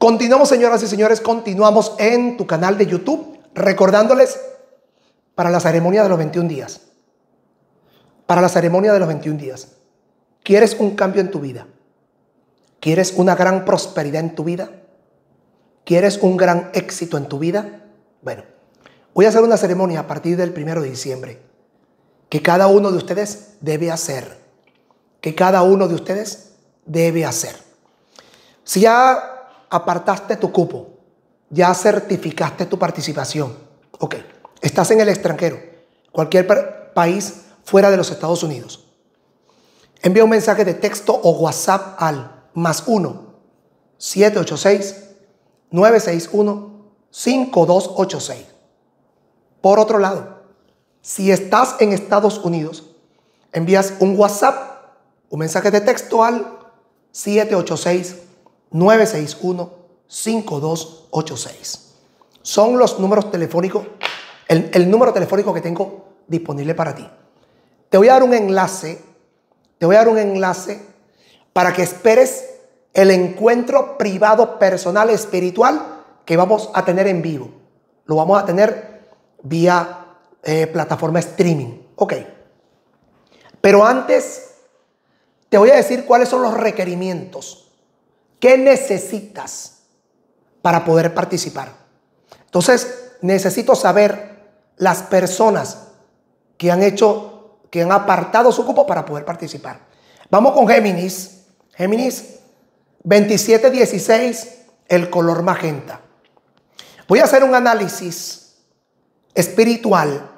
Continuamos, señoras y señores, continuamos en tu canal de YouTube, recordándoles para la ceremonia de los 21 días. Para la ceremonia de los 21 días. ¿Quieres un cambio en tu vida? ¿Quieres una gran prosperidad en tu vida? ¿Quieres un gran éxito en tu vida? Bueno, voy a hacer una ceremonia a partir del 1 de diciembre que cada uno de ustedes debe hacer. Que cada uno de ustedes debe hacer. Si ya apartaste tu cupo, ya certificaste tu participación, ok, estás en el extranjero, cualquier país fuera de los Estados Unidos, envía un mensaje de texto o WhatsApp al +1 786 961 5286. Por otro lado, si estás en Estados Unidos, envías un WhatsApp, un mensaje de texto al 786 961 5286. Son los números telefónicos, el número telefónico que tengo disponible para ti. Te voy a dar un enlace, para que esperes el encuentro privado, personal, espiritual que vamos a tener en vivo. Lo vamos a tener vía plataforma streaming. Ok. Pero antes te voy a decir cuáles son los requerimientos. ¿Qué necesitas para poder participar? Entonces, necesito saber las personas que han apartado su cupo para poder participar. Vamos con Géminis. Géminis 2716, el color magenta. Voy a hacer un análisis espiritual.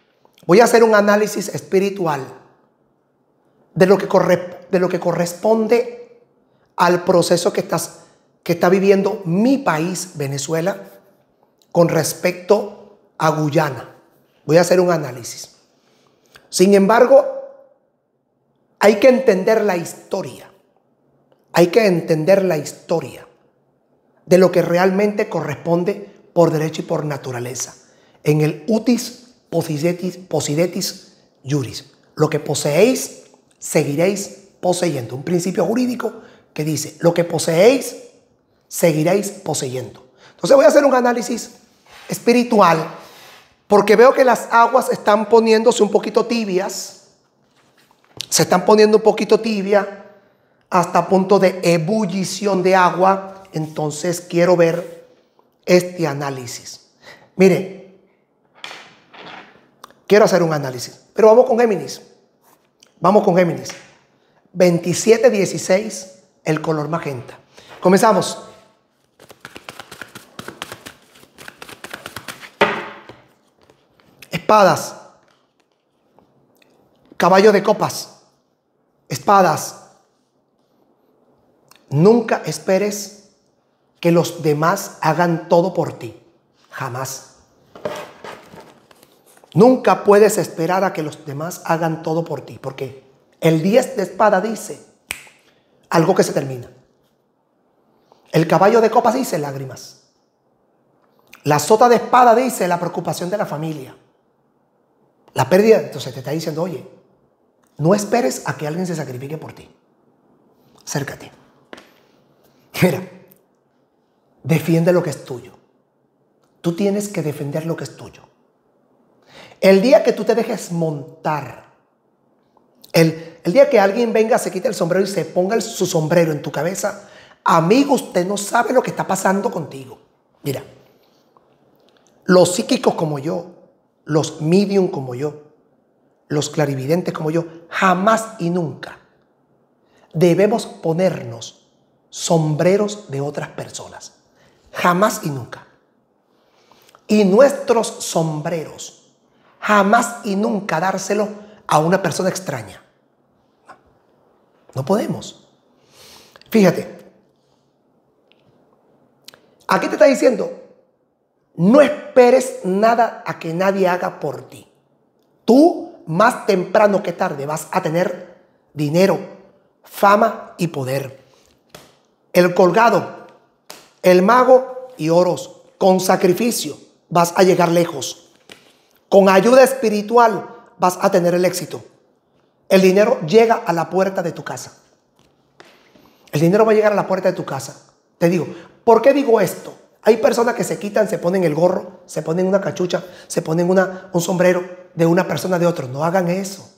De lo que corresponde al proceso que está viviendo mi país, Venezuela, con respecto a Guyana. Voy a hacer un análisis. Sin embargo, hay que entender la historia. Hay que entender la historia de lo que realmente corresponde por derecho y por naturaleza. En el utis possidetis juris. Lo que poseéis, seguiréis poseyendo. Un principio jurídico que dice, lo que poseéis, seguiréis poseyendo. Entonces voy a hacer un análisis espiritual porque veo que las aguas están poniéndose un poquito tibias. Se están poniendo un poquito tibias hasta punto de ebullición de agua. Entonces quiero ver este análisis. Mire, quiero hacer un análisis. Pero vamos con Géminis. 2716, el color magenta. Comenzamos. Espadas. Caballo de copas. Espadas. Nunca esperes que los demás hagan todo por ti. Jamás. Nunca puedes esperar a que los demás hagan todo por ti. Porque el 10 de espada dice algo que se termina. El caballo de copas dice lágrimas. La sota de espada dice la preocupación de la familia. La pérdida. Entonces te está diciendo, oye, no esperes a que alguien se sacrifique por ti. Acércate. Mira, defiende lo que es tuyo. Tú tienes que defender lo que es tuyo. El día que tú te dejes montar, el día que alguien venga, se quite el sombrero y se ponga su sombrero en tu cabeza, amigo, usted no sabe lo que está pasando contigo. Mira, los psíquicos como yo, los medium como yo, los clarividentes como yo, jamás y nunca debemos ponernos sombreros de otras personas. Jamás y nunca. Y nuestros sombreros, jamás y nunca dárselo a una persona extraña. No podemos. Fíjate. Aquí te está diciendo, no esperes nada a que nadie haga por ti. Tú, más temprano que tarde, vas a tener dinero, fama y poder. El colgado, el mago y oros, con sacrificio vas a llegar lejos. Con ayuda espiritual vas a tener el éxito. El dinero llega a la puerta de tu casa. El dinero va a llegar a la puerta de tu casa. Te digo, ¿Por qué digo esto? Hay personas que se quitan, se ponen el gorro, se ponen una cachucha, se ponen un sombrero de una persona de otro. No hagan eso.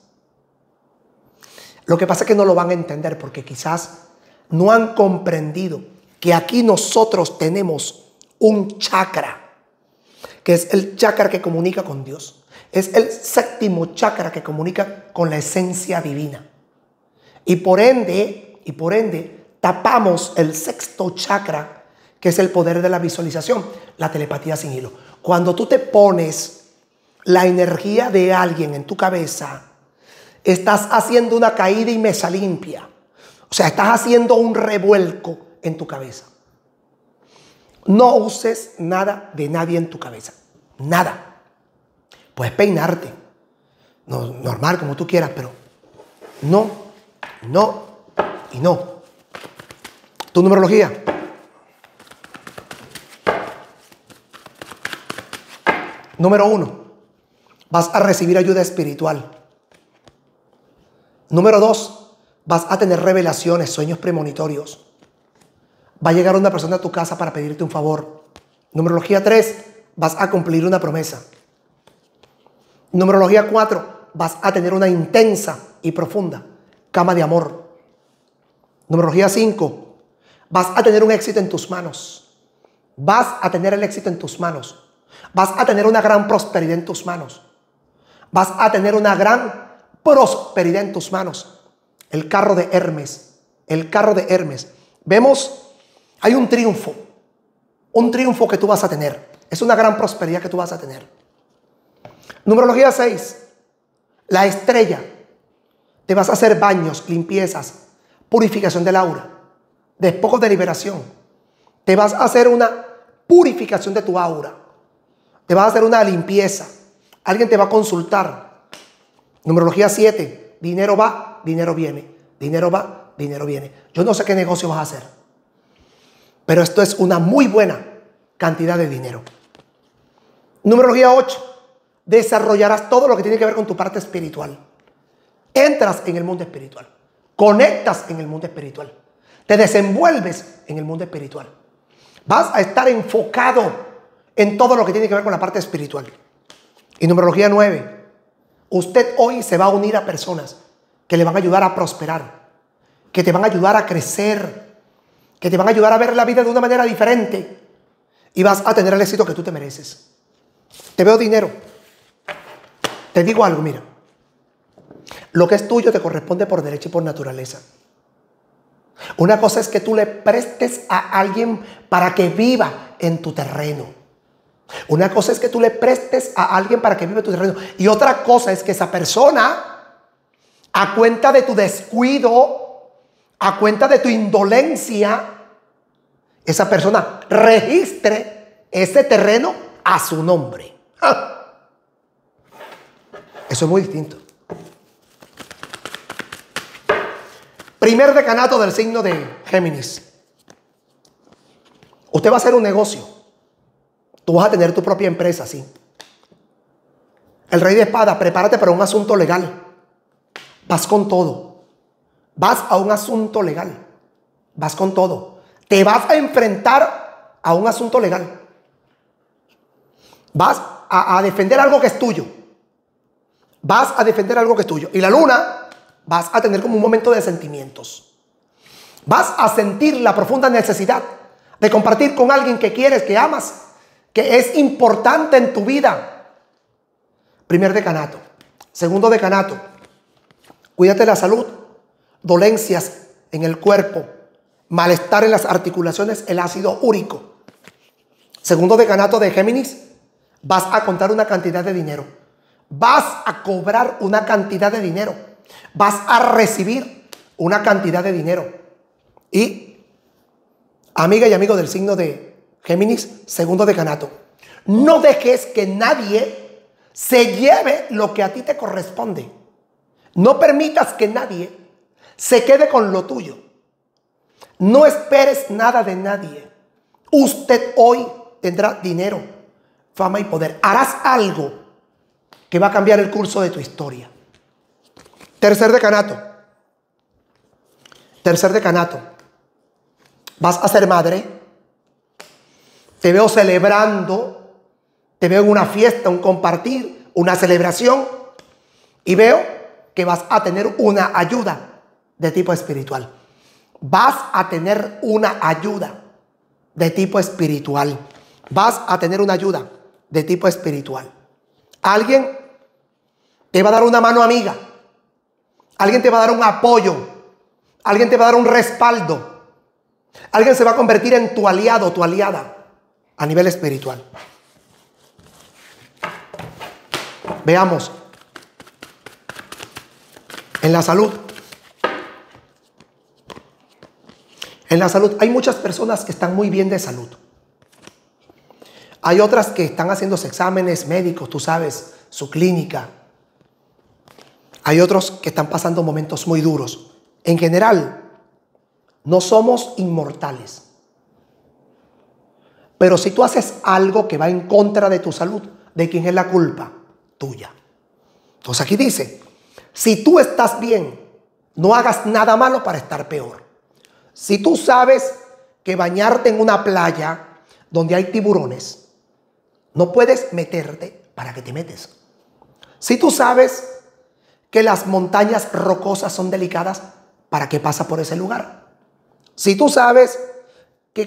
Lo que pasa es que no lo van a entender porque quizás no han comprendido que aquí nosotros tenemos un chakra, que es el chakra que comunica con Dios. Es el séptimo chakra que comunica con la esencia divina. Y por ende, tapamos el sexto chakra, que es el poder de la visualización, la telepatía sin hilo. Cuando tú te pones la energía de alguien en tu cabeza, estás haciendo una caída y mesa limpia. O sea, estás haciendo un revuelco en tu cabeza. No uses nada de nadie en tu cabeza. Nada. Puedes peinarte. No, normal, como tú quieras, pero no, no y no. Tu numerología. Número 1, vas a recibir ayuda espiritual. Número 2, vas a tener revelaciones, sueños premonitorios. Va a llegar una persona a tu casa para pedirte un favor. Numerología 3, vas a cumplir una promesa. Numerología 4, vas a tener una intensa y profunda cama de amor. Numerología 5, vas a tener un éxito en tus manos. Vas a tener el éxito en tus manos. Vas a tener una gran prosperidad en tus manos. Vas a tener una gran prosperidad en tus manos. El carro de Hermes. El carro de Hermes. Vemos, hay un triunfo. Un triunfo que tú vas a tener. Es una gran prosperidad que tú vas a tener. Numerología 6. La estrella. Te vas a hacer baños, limpiezas, purificación del aura, despojos de liberación. Te vas a hacer una purificación de tu aura. Te vas a hacer una limpieza. Alguien te va a consultar. Numerología 7. Dinero va, dinero viene. Dinero va, dinero viene. Yo no sé qué negocio vas a hacer, pero esto es una muy buena cantidad de dinero. Numerología 8. Desarrollarás todo lo que tiene que ver con tu parte espiritual. Entras en el mundo espiritual. Conectas en el mundo espiritual. Te desenvuelves en el mundo espiritual. Vas a estar enfocado en todo lo que tiene que ver con la parte espiritual. Y numerología 9. Usted hoy se va a unir a personas que le van a ayudar a prosperar, que te van a ayudar a crecer, que te van a ayudar a ver la vida de una manera diferente. Y vas a tener el éxito que tú te mereces. Te veo dinero. Te digo algo, mira. Lo que es tuyo te corresponde por derecho y por naturaleza. Una cosa es que tú le prestes a alguien para que viva en tu terreno. Una cosa es que tú le prestes a alguien para que viva en tu terreno. Y otra cosa es que esa persona, a cuenta de tu descuido, a cuenta de tu indolencia, esa persona registre ese terreno a su nombre. ¡Ah! Eso es muy distinto. Primer decanato del signo de Géminis. Usted va a hacer un negocio. Tú vas a tener tu propia empresa, sí. El rey de espadas, prepárate para un asunto legal. Vas con todo. Vas a un asunto legal. Vas con todo. Te vas a enfrentar a un asunto legal. Vas a defender algo que es tuyo. Vas a defender algo que es tuyo. Y la luna, vas a tener como un momento de sentimientos. Vas a sentir la profunda necesidad de compartir con alguien que quieres, que amas, que es importante en tu vida. Primer decanato. Segundo decanato. Cuídate de la salud. Dolencias en el cuerpo. Malestar en las articulaciones. El ácido úrico. Segundo decanato de Géminis. Vas a contar una cantidad de dinero. Vas a cobrar una cantidad de dinero. Vas a recibir una cantidad de dinero. Y, amiga y amigo del signo de Géminis, segundo decanato. No dejes que nadie se lleve lo que a ti te corresponde. No permitas que nadie se quede con lo tuyo. No esperes nada de nadie. Usted hoy tendrá dinero, fama y poder. Harás algo que va a cambiar el curso de tu historia. Tercer decanato. Tercer decanato. Vas a ser madre. Te veo celebrando, te veo en una fiesta, un compartir, una celebración, y veo que vas a tener una ayuda de tipo espiritual. Vas a tener una ayuda de tipo espiritual. Vas a tener una ayuda de tipo espiritual. Alguien te va a dar una mano amiga. Alguien te va a dar un apoyo. Alguien te va a dar un respaldo. Alguien se va a convertir en tu aliado, tu aliada a nivel espiritual. Veamos. En la salud. En la salud hay muchas personas que están muy bien de salud. Hay otras que están haciéndose exámenes médicos, tú sabes, su clínica. Hay otros que están pasando momentos muy duros. En general, no somos inmortales. Pero si tú haces algo que va en contra de tu salud, ¿de quién es la culpa? Tuya. Entonces aquí dice, si tú estás bien, no hagas nada malo para estar peor. Si tú sabes que bañarte en una playa donde hay tiburones, no puedes meterte, ¿para qué te metes? Si tú sabes que las montañas rocosas son delicadas, ¿para qué pasa por ese lugar? Si tú sabes que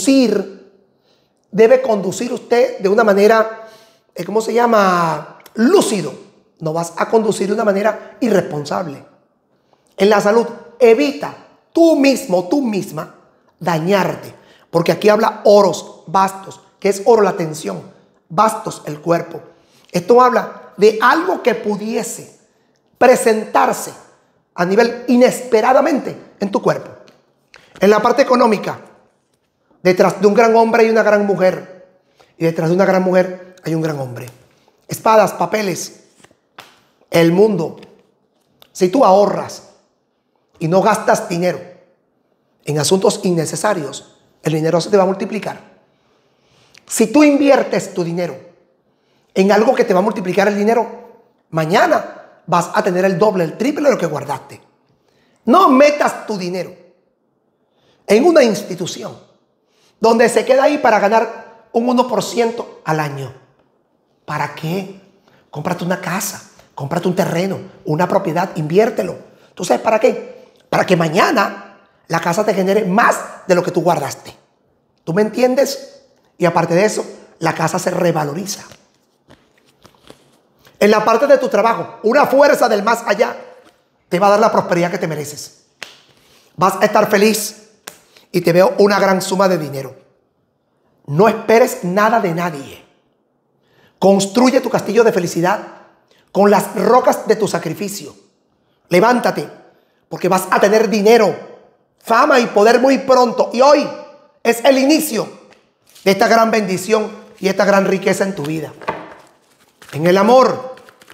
debe conducir usted de una manera, ¿cómo se llama? Lúcido. No vas a conducir de una manera irresponsable. En la salud, evita tú mismo, tú misma, dañarte. Porque aquí habla oros, bastos, que es oro la tensión, bastos el cuerpo. Esto habla de algo que pudiese presentarse a nivel inesperadamente en tu cuerpo. En la parte económica, detrás de un gran hombre hay una gran mujer. Y detrás de una gran mujer hay un gran hombre. Espadas, papeles, el mundo. Si tú ahorras y no gastas dinero en asuntos innecesarios, el dinero se te va a multiplicar. Si tú inviertes tu dinero en algo que te va a multiplicar el dinero, mañana vas a tener el doble, el triple de lo que guardaste. No metas tu dinero en una institución donde se queda ahí para ganar un 1% al año. ¿Para qué? Cómprate una casa, cómprate un terreno, una propiedad, inviértelo. ¿Tú sabes para qué? Para que mañana la casa te genere más de lo que tú guardaste. ¿Tú me entiendes? Y aparte de eso, la casa se revaloriza. En la parte de tu trabajo, una fuerza del más allá te va a dar la prosperidad que te mereces. Vas a estar feliz y te veo una gran suma de dinero. No esperes nada de nadie. Construye tu castillo de felicidad con las rocas de tu sacrificio. Levántate, porque vas a tener dinero, fama y poder muy pronto. Y hoy es el inicio de esta gran bendición y esta gran riqueza en tu vida. En el amor,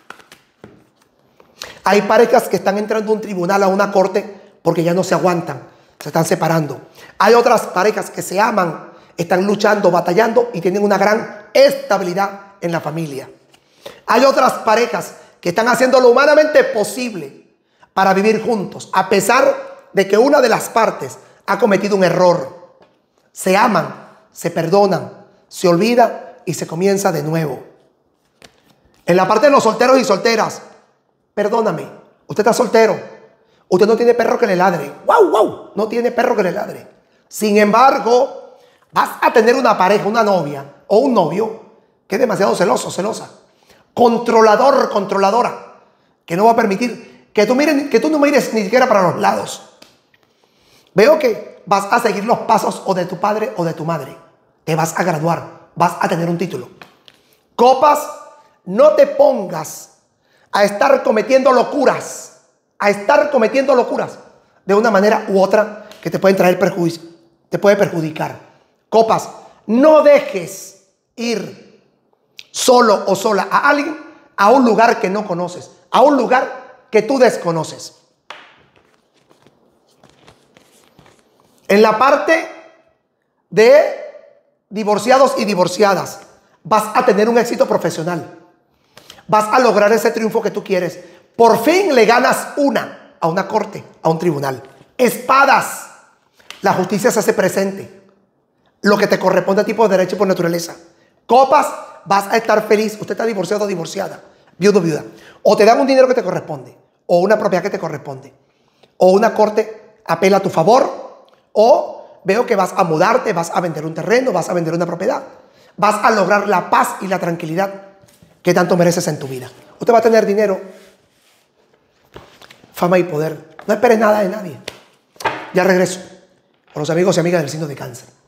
hay parejas que están entrando a un tribunal, a una corte, porque ya no se aguantan, se están separando. Hay otras parejas que se aman, están luchando, batallando y tienen una gran estabilidad en la familia. Hay otras parejas que están haciendo lo humanamente posible para vivir juntos, a pesar de que una de las partes ha cometido un error. Se aman, se perdonan, se olvida y se comienza de nuevo. En la parte de los solteros y solteras, perdóname, usted está soltero, usted no tiene perro que le ladre. ¡Wow, wow! No tiene perro que le ladre. Sin embargo, vas a tener una pareja, una novia o un novio que es demasiado celoso, celosa, controlador, controladora, que no va a permitir que tú no mires ni siquiera para los lados. Veo que vas a seguir los pasos o de tu padre o de tu madre. Te vas a graduar, vas a tener un título. Copas, no te pongas a estar cometiendo locuras, de una manera u otra que te pueden traer perjuicio, te puede perjudicar. Copas, no dejes ir solo o sola a alguien a un lugar que no conoces, a un lugar que tú desconoces. En la parte de divorciados y divorciadas, vas a tener un éxito profesional. Vas a lograr ese triunfo que tú quieres. Por fin le ganas a una corte, a un tribunal. Espadas, la justicia se hace presente. lo que te corresponde a ti por derecho y por naturaleza. Copas, vas a estar feliz. Usted está divorciado o divorciada, viudo o viuda. O te dan un dinero que te corresponde, o una propiedad que te corresponde, o una corte apela a tu favor, o veo que vas a mudarte, vas a vender un terreno, vas a vender una propiedad. Vas a lograr la paz y la tranquilidad que tanto mereces en tu vida. Usted va a tener dinero, fama y poder. No esperes nada de nadie. Ya regreso con los amigos y amigas del signo de Cáncer.